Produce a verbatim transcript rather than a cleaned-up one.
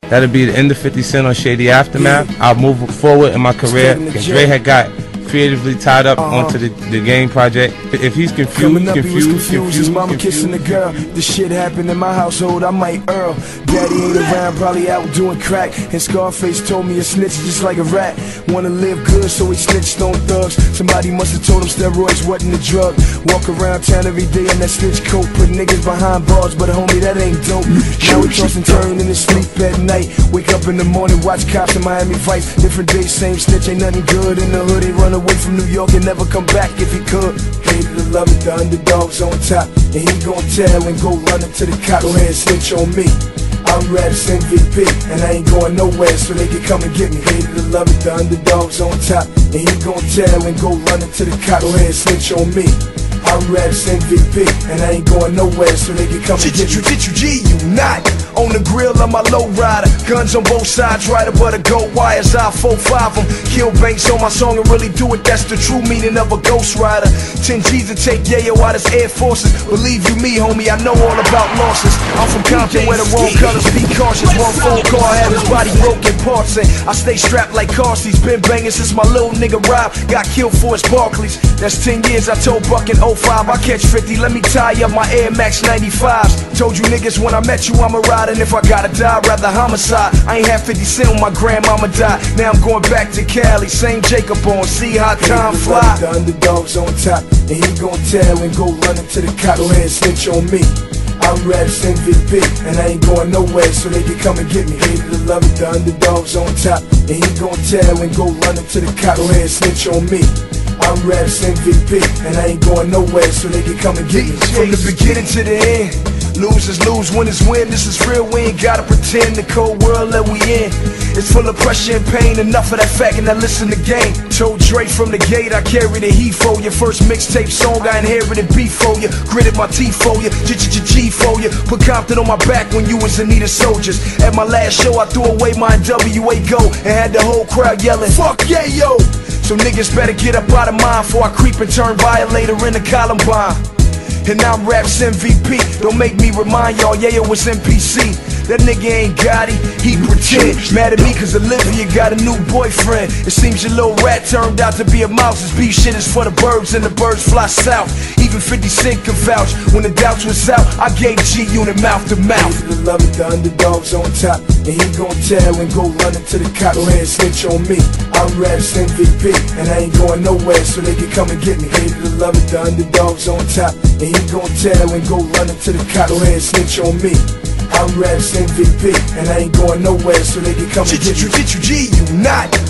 That'll be the end of fifty Cent on Shady Aftermath. I'll move forward in my career. And Dre had got creatively tied up uh-huh. onto the, the game project. If he's confused, Coming up, confused, he was confused, confused, his mama confused. kissing the girl. This shit happened in my household, I might Earl. Daddy ain't around, probably out doing crack. And Scarface told me a snitch just like a rat. Wanna live good, so he snitched on thugs. Somebody must have told him steroids wasn't a drug. Walk around town every day in that snitch coat. Put niggas behind bars, but homie, that ain't dope. Now he toss and turn in his sleep at night. Wake up in the morning, watch cops in Miami Vice. Different days, same snitch, ain't nothing good in the hood. He run away from New York and never come back if he could. Hated to love it, the underdog's on top. And he gon' tell and go running to the cop. Go ahead and snitch on me. I'm Radis M V P, and I ain't going nowhere, so they can come and get me. Hated to love it, the underdog's on top. And he gon' tell and go running to the cop. Go ahead and snitch on me. I'm Radis M V P, and I ain't going nowhere, so they can come and get me. G, you not on the grill of my low rider. Guns on both sides, right above the gold wires. I four five them, kill banks on my song and really do it. That's the true meaning of a ghost rider. Ten G's to take Yayo out his Air Forces. Believe you me, homie, I know all about losses. I'm from Compton where the wrong colors be cautious. One phone call, have his body broken parts, and I stay strapped like Carsey's. Been banging since my little nigga Rob got killed for his Barclays. That's ten years, I told Buck in oh five I catch fifty, let me tie up my Air Max ninety-fives. Told you niggas when I met you I'ma ride, and if I gotta die, rather homicide. I ain't had fifty Cent when my grandmama died. Now I'm going back to Cali, same Jacob on, see how time fly. The underdog's on top, and he gon' tell and go running to the cop. Go ahead and snitch on me. I'm Radis M V P, and I ain't going nowhere, so they can come and get me. Hated to love it, the underdog's on top, and he gon' tell and go running to the cop. Go ahead and snitch on me. I'm Radis M V P, and I ain't going nowhere, so they can come and get me. From the beginning to the end, losers lose, winners win. This is real, we ain't gotta pretend. The cold world that we in, it's full of pressure and pain. Enough of that fact, and now listen to game. Told Dre from the gate, I carry the heat for you. First mixtape song, I inherited beef for you. Gritted my teeth for you, G-G-G for you. Put Compton on my back when you was in need of soldiers. At my last show, I threw away my N W A go and had the whole crowd yelling, fuck yeah, yo! So niggas better get up out of mine before I creep and turn violator into Columbine. And now I'm Radis M V P, don't make me remind y'all, yeah, it was N P C. That nigga ain't got it, he pretend. Mad at me cause Olivia got a new boyfriend. It seems your little rat turned out to be a mouse. This beef shit is for the birds and the birds fly south. Even fifty Cent can vouch, when the doubts was out, I gave G-Unit mouth to mouth. The love it, the underdog's on top, and he gon' tell and go running to the cop. Go ahead and snitch on me. I'm Radis M V P, and I ain't going nowhere, so they can come and get me. Hated to love it, the underdog's on top, and he gon' tell and go running to the cop. Go ahead and snitch on me. I'm Radis M V P, and I ain't going nowhere, so they can come and get you. G, you not